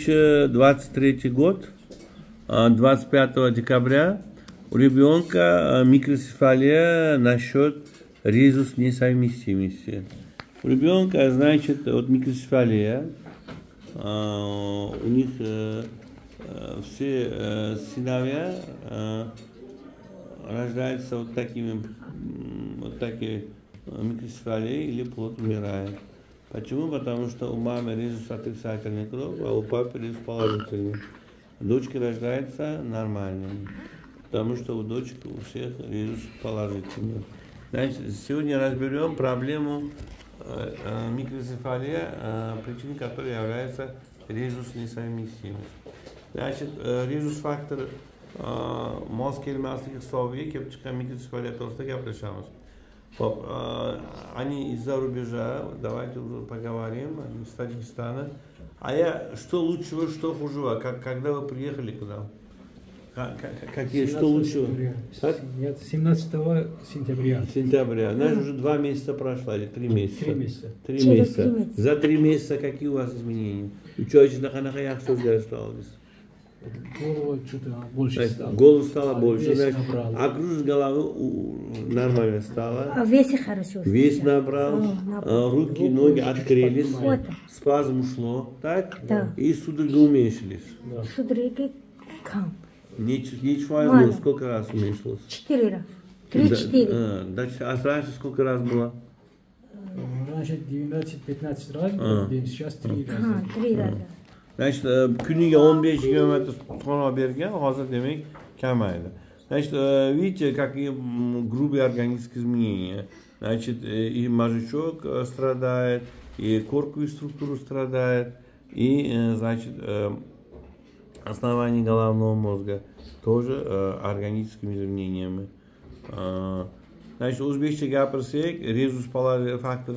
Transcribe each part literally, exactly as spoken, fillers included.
тысяча двадцать третий год, двадцать пятого декабря, у ребенка микроцефалия насчет резус несовместимости. У ребенка, значит, вот микроцефалия, у них все сыновья рождаются вот такими, вот такие микроцефалии, или плод умирает. Почему? Потому что у мамы резус отрицательный кровь, а у папы резус положительный. Дочки рождаются нормальными, потому что у дочек у всех резус положительный. Значит, сегодня разберем проблему э, э, микроцефалия, э, причиной которой является резус несовместимость. Значит, э, резус фактор mos kelmasiga hisobiga kelib chiqqan mikroцефалия to'g'risida gaplashamiz. Hop, они из-за рубежа, давайте уже поговорим, из Таджикистана. А я, что лучшего, что худшего, как, когда вы приехали куда? Как, как, какие, что лучшего? Нет, семнадцатого сентября. Сентября. Значит, уже два месяца прошло, или три месяца? Три месяца. Три месяца. За три месяца какие у вас изменения? Учётесь на канахаях, что сделать осталось? Голову что-то больше стало. Голову стало больше, вес значит, набрал. окружность головы нормально стала. А весе хорошо. Вес набрал, О, набрал. руки, ноги открылись, Вот. спазм ушло, так? Да. И судороги уменьшились. Да. Судороги кам. Не, не чувствовалось, Мало. сколько раз уменьшилось? Четыре раза. Да, Три-четыре. а, да, а раньше сколько раз было? Раньше девятнадцать-пятнадцать раз А. в день, сейчас три раза. Ага, три раза. Значит, kuniga o'n besh yigirma tuxum bergan, hozir demak kamaydi. Значит, видите, какие грубые органические изменения. Значит, и мозжечок страдает, и корковая структура страдает, и, значит, основание головного мозга тоже органическими изменениями. Значит, o'zbekcha gapirsak, rezус faktor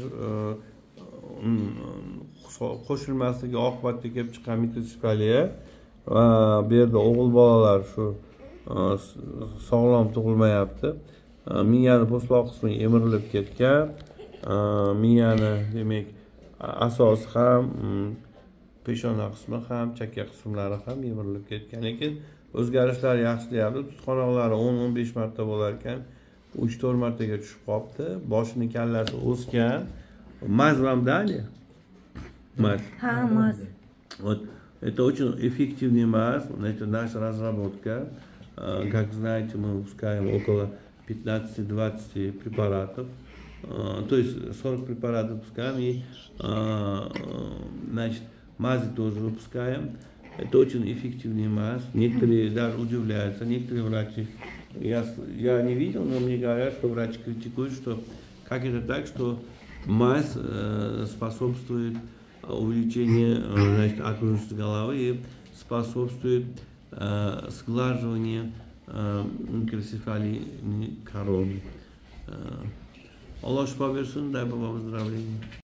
qo'shilmasligi oqibatida kelib chiqqan mikrosefaliya va bu yerda o'g'il bolalar shu sog'lom tug'ilmayapti. Miyani po'stloq qismi emirilib ketgan. Miyani demak asosi ham, peshona qismi ham, chakka qismlari ham emirilib ketgan. Lekin o'zgarishlar yaxshi deyapti. Tutqanoqlari o'n o'n besh marta bo'lar ekan, uch to'rt martaga tushib qolibdi. Boshini kallasi o'sgan. Maz вам дали? Маз. Ha, maz. Вот это очень эффективный маз, это наша разработка. Как знаете, мы выпускаем около пятнадцати-двадцати препаратов, то есть сорок препаратов выпускаем, и значит, мазы тоже выпускаем. Это очень эффективный маз. Некоторые даже удивляются, некоторые врачи, я, я не видел, но мне говорят, что врачи критикуют, что как это так, что мазь э, способствует увеличению, значит, окружности головы и способствует э, сглаживанию э, микроцефалии короны. Аллах шифа берсин, дай Бог выздоровления.